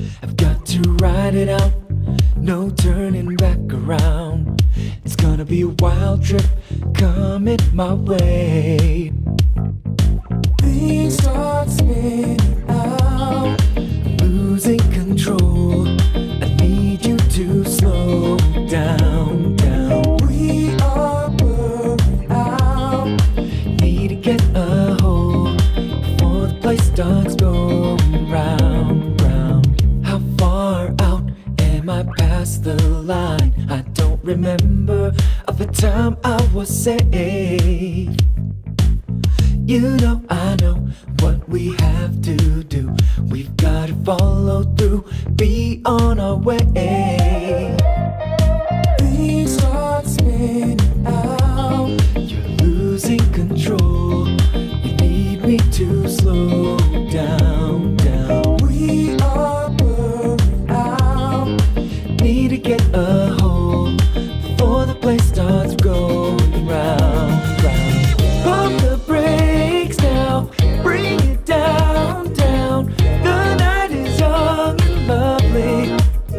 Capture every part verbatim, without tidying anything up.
I've got to ride it out, no turning back around. It's gonna be a wild trip coming my way. Things start spinning out, losing control. I need you to slow down, down. We are burning out, need to get a hold before the place starts going round, round. How far out am I past the line? I don't remember of a time I was safe. You know, I know what we have to do. We've got to follow through, be on our way. Things start spinning out, you're losing control. You need me to slow down, down. We are burning out, need to get a hold before the place starts going round, round. Pump the brakes now, bring it down, down. The night is young and lovely.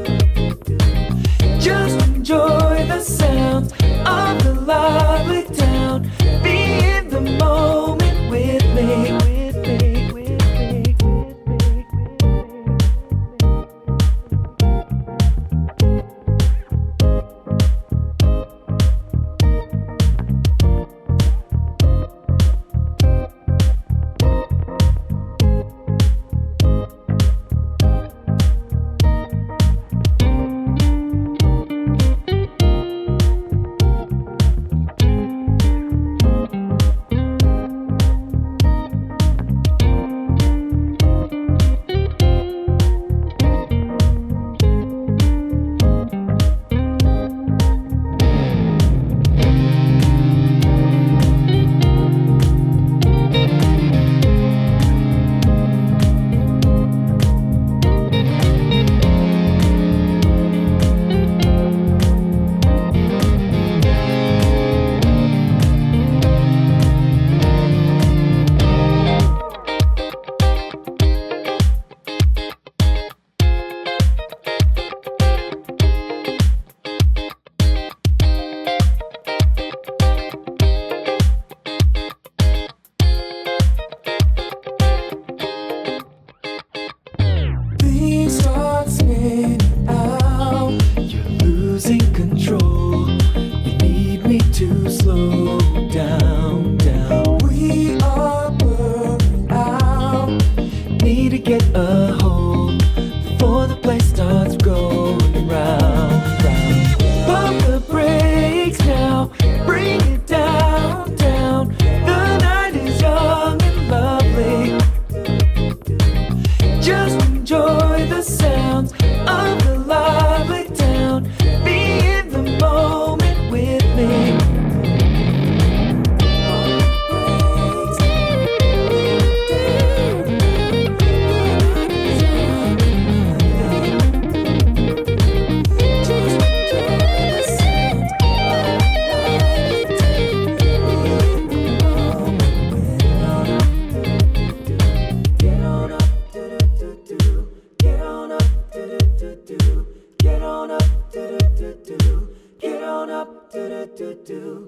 Just enjoy the sounds of the lively town. Be in the moment with me, with me, with me, with me, with me. Things start spinning out, you're losing control. You need me to slow down, down. We are burning out, need to get a hold before the place starts going round, round. Pump the brakes now, bring it down, down. The night is young and lovely. Just enjoy the sounds of the lively town. Be in the moment with me. Get on up, do do do do.